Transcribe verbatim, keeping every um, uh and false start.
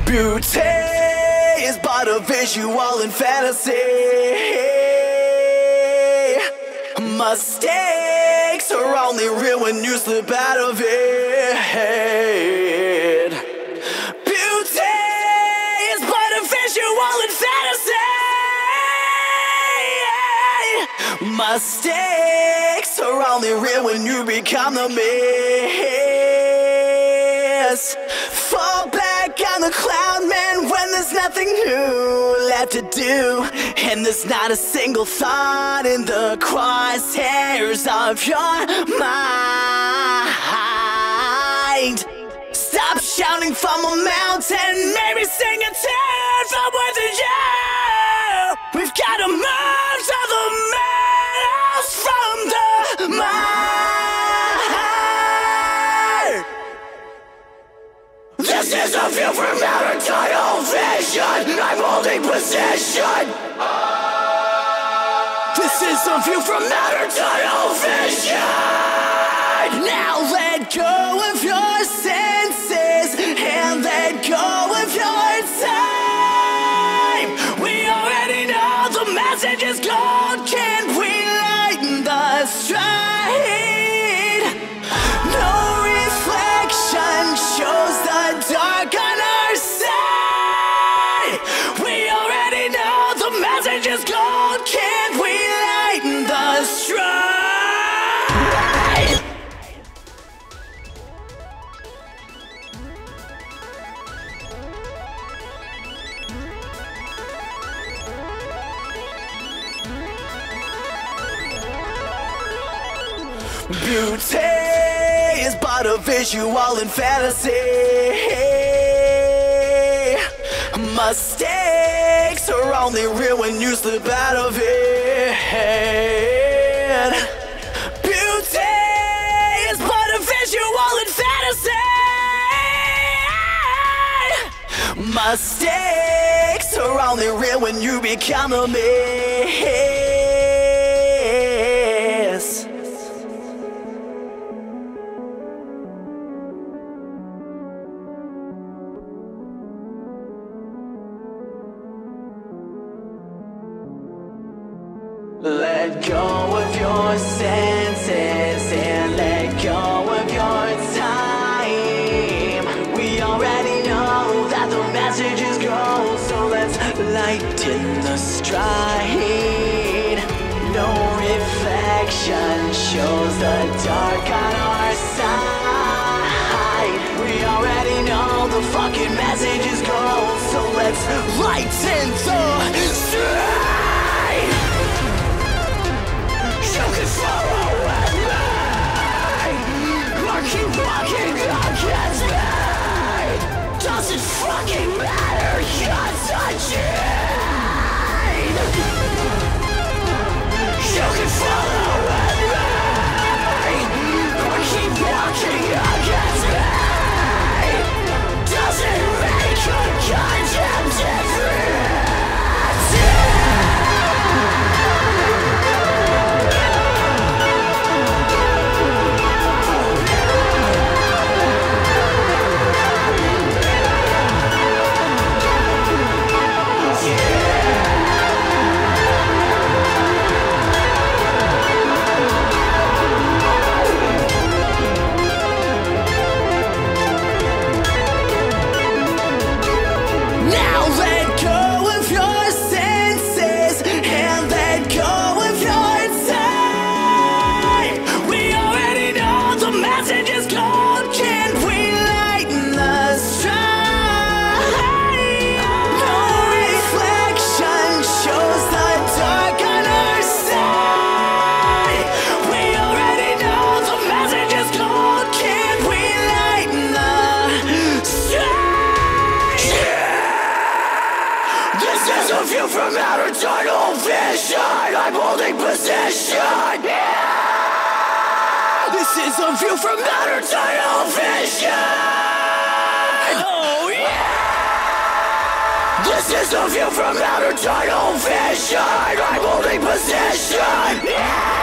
Beauty is but a visual in fantasy. Mistakes are only real when you slip out of it. Beauty is but a visual in fantasy. Mistakes are only real when you become the mist. Fall back on the cloud, man, when there's nothing new left to do, and there's not a single thought in the crosshairs of your mind. Stop shouting from a mountain, maybe sing a tune from within you. We've got to move to the metals from the mind. This is a view from outer tunnel vision. I'm holding position. This is a view from outer tunnel vision. Now let go of your senses and let go of your time. We already know the message is gold. Can we lighten the stride? No reflection shows the dark on our side. We already know the message is gold. Can we lighten the stride? Beauty is but a visual in fantasy. Mistakes are only real when you slip out of it. Beauty is but a visual in fantasy. Mistakes are only real when you become a mist. Let go of your senses and let go of your time. We already know that the message is gold, so let's lighten the stride. No reflection shows the dark on our side. We already know the fucking message is gold, so let's lighten the stride. You can follow with me, or keep walking against me. Doesn't fucking matter, cause I cheat. You can follow with me, or keep walking against me. Doesn't make a goddamn difference. From outer tunnel vision, I'm holding position. This is a view from outer tunnel vision. Oh yeah. This is a view from outer tunnel vision. I'm holding position. Yeah.